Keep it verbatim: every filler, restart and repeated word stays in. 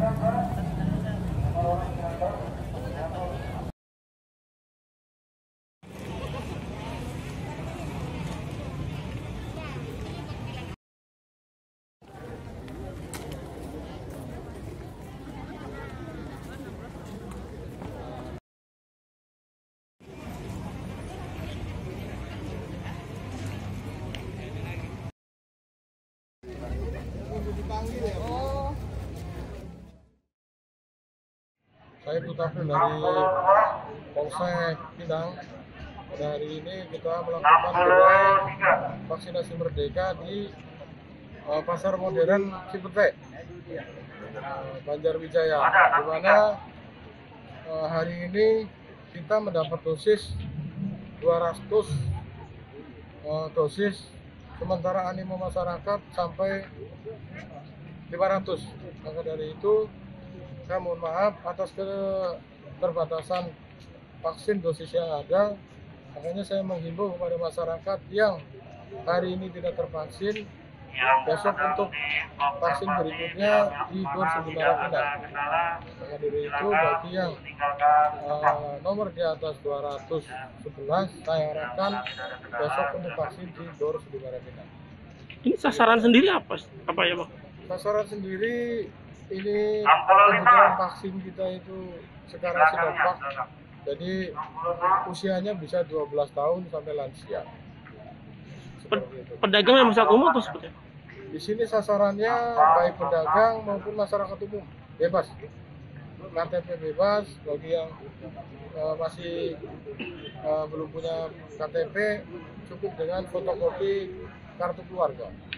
Oh. Saya Putafil dari Polsek Pinang. Pada hari ini kita melakukan gerai vaksinasi merdeka di uh, Pasar Modern Cipete, uh, Banjarwijaya, di mana uh, hari ini kita mendapat dosis dua ratus uh, dosis, sementara animo masyarakat sampai lima ratus. Maka dari itu saya mohon maaf atas keterbatasan vaksin dosis yang ada. Makanya saya menghimbau kepada masyarakat yang hari ini tidak tervaksin, besok untuk vaksin berikutnya di Gor Sindimara Pinang. Maka dari itu bagi yang uh, nomor di atas dua ratus sebelas, saya harapkan besok untuk vaksin di Gor Sindimara Pinang. Ini sasaran sendiri apa? Apa ya, Bang? Sasaran sendiri ini kebetulan vaksin kita itu sekarang Sinovac, jadi usianya bisa dua belas tahun sampai lansia. Seperti itu. Pedagang yang masyarakat umum atau seperti apa? Di sini sasarannya baik pedagang maupun masyarakat umum, bebas. K T P bebas, bagi yang uh, masih uh, belum punya K T P cukup dengan fotokopi kartu keluarga.